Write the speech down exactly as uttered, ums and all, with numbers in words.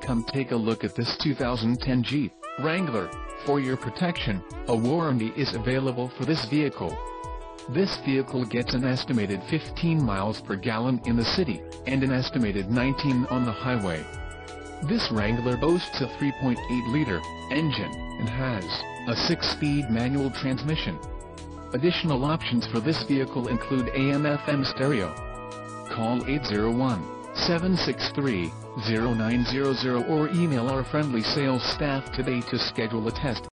Come take a look at this two thousand ten Jeep Wrangler. For your protection, a warranty is available for this vehicle. This vehicle gets an estimated fifteen miles per gallon in the city, and an estimated nineteen on the highway. This Wrangler boasts a three point eight liter engine, and has a six-speed manual transmission. Additional options for this vehicle include A M F M stereo. Call eight zero one, seven six three, zero nine zero zero or email our friendly sales staff today to schedule a test